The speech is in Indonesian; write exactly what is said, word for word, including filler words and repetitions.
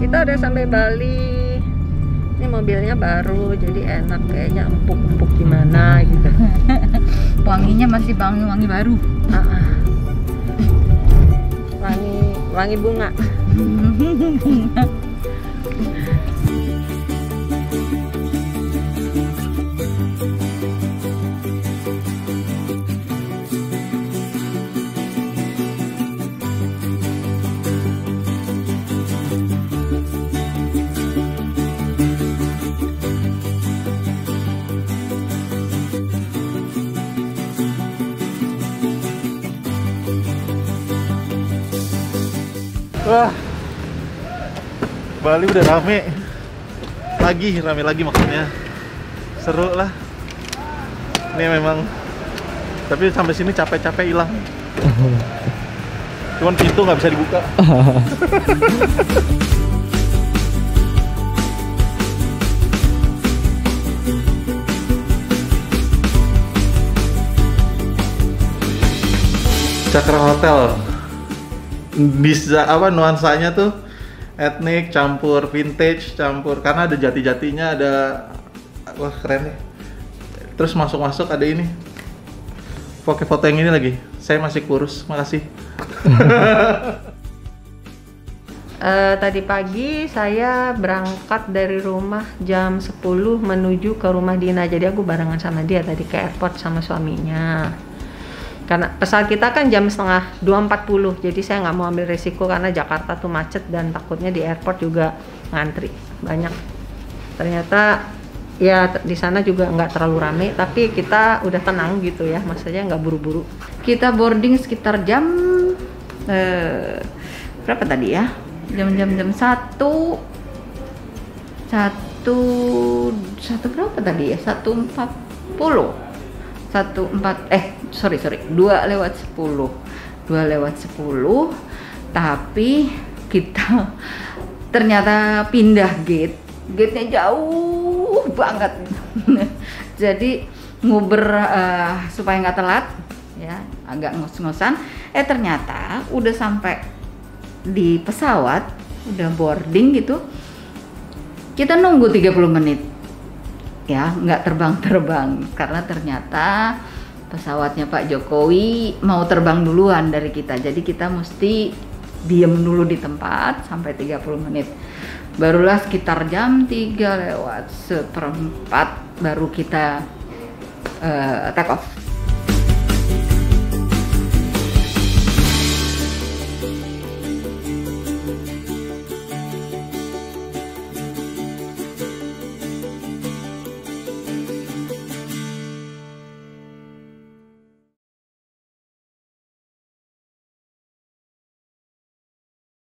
Kita udah sampai Bali. Ini mobilnya baru, jadi enak kayaknya, empuk-empuk gimana gitu. Wanginya masih wangi-wangi baru. Ah, ah. Wangi, wangi bunga. Bunga. Wah, Bali udah rame lagi, rame lagi maksudnya, seru lah. Ini memang, tapi sampai sini capek-capek hilang. Cuman pintu nggak bisa dibuka. Cakra Hotel. Bisa apa nuansanya tuh etnik campur vintage campur, karena ada jati-jatinya, ada wah keren nih. Terus masuk-masuk ada ini, pakai foto yang ini lagi. Saya masih kurus, makasih. Uh, tadi pagi saya berangkat dari rumah jam sepuluh menuju ke rumah Dina, jadi aku barengan sama dia tadi ke airport sama suaminya. Karena pesawat kita kan jam setengah dua empat puluh, jadi saya nggak mau ambil resiko karena Jakarta tuh macet dan takutnya di airport juga ngantri banyak. Ternyata ya di sana juga nggak terlalu rame, tapi kita udah tenang gitu ya, maksudnya nggak buru-buru. Kita boarding sekitar jam eh, berapa tadi ya? Jam-jam jam satu satu satu berapa tadi ya? Satu empat puluh. Satu empat eh sorry sorry dua lewat sepuluh dua lewat sepuluh, tapi kita ternyata pindah gate gate-nya jauh banget. Jadi nguber uh, supaya nggak telat ya, agak ngos-ngosan. Eh ternyata udah sampai di pesawat, udah boarding gitu, kita nunggu tiga puluh menit ya, nggak terbang-terbang karena ternyata pesawatnya Pak Jokowi mau terbang duluan dari kita, jadi kita mesti diem dulu di tempat sampai tiga puluh menit. Barulah sekitar jam tiga lewat seperempat baru kita uh, take off.